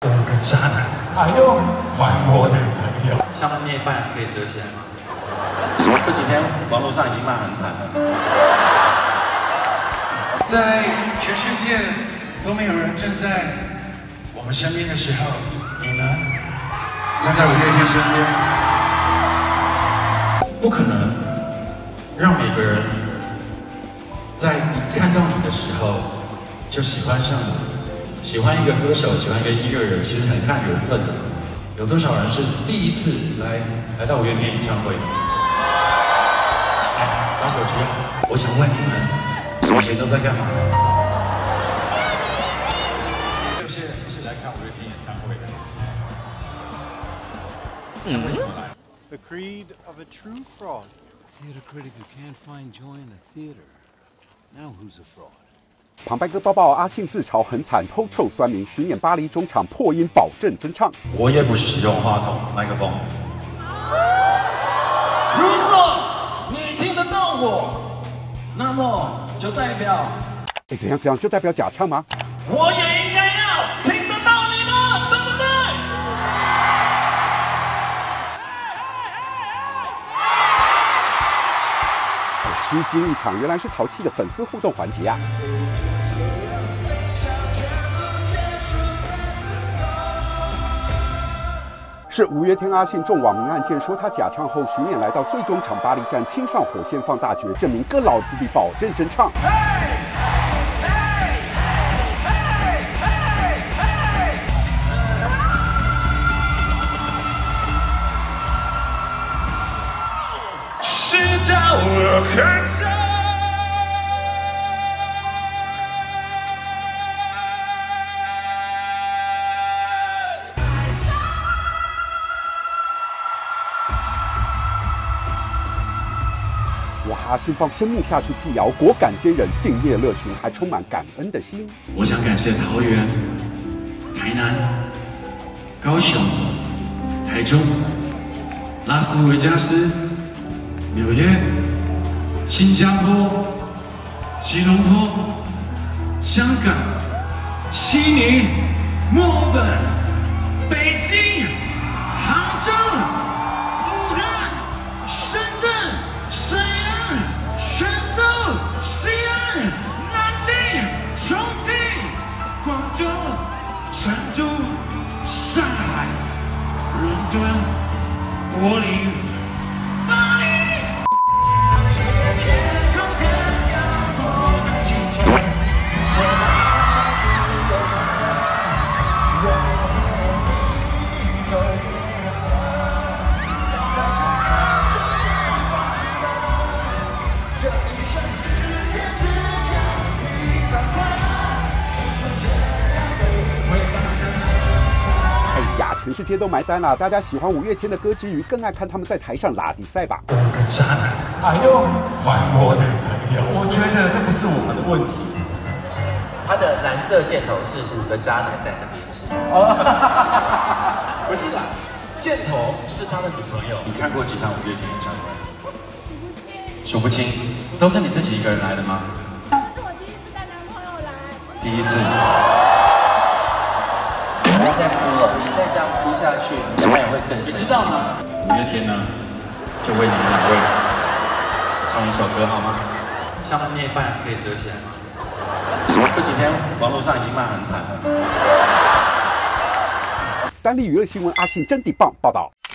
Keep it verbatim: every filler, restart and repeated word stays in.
五个渣男，哎呦，还我女朋友。 下面那一半可以折起来吗？这几天网络上已经骂很惨了。在全世界都没有人站在我们身边的时候，你们站在五月天身边，不可能让每个人在你看到你的时候就喜欢上你。喜欢一个歌手，喜欢一个音乐人，其实很看缘分的。有多少人是第一次来来到五月天演唱会的？来，拿手机啊！我想问你们，以前都在干嘛？有些人不是来看五月天演唱会的，那为什么来 The creed of a true fraud. Theater critic who can't find joy in the theater. Now who's a fraud? 旁白哥抱抱阿信自嘲很惨，偷臭酸民巡演巴黎中场破音保证真唱。 我也不使用话筒麦克风。如果你听得到我，那么就代表…… 哎，怎样怎样就代表假唱吗？ 我也应该要听得到你们，对不对？ 虚惊一场，原来是淘气的粉丝互动环节啊！是五月天阿信众网民案件说他假唱后巡演来到最终场巴黎站，亲上火线放大绝，证明哥老子弟保证真唱。 直到我看着。 哇，阿信放生命下去辟谣，果敢坚韧，敬业乐群，还充满感恩的心。 我想感谢桃园、台南、高雄、台中、拉斯维加斯、纽约、新加坡、吉隆坡、香港、悉尼、墨尔本、北京、杭州、武汉、深圳、沈阳、泉州、西安、南京、重庆、广州、成都、上海、伦敦、柏林、巴黎。 全世界都买单了，大家喜欢五月天的歌之余，更爱看他们在台上拉比赛吧。 五个渣男，哎呦，还我女朋友。我觉得这不是我们的问题。 他的蓝色箭头是五个渣男在那边是。 不是啦，箭头是他的女朋友。你看过几场五月天演唱会？数不清，都是你自己一个人来的吗？ 是我第一次带男朋友来。 第一次。 不要再哭了，你再这样哭下去，你男朋友会更生气。 你知道吗？五月天呢，就为你们两位唱一首歌好吗？下面那一半可以折起来吗？这几天网络上已经骂很惨了。 三立娱乐新闻，阿信真的棒报道。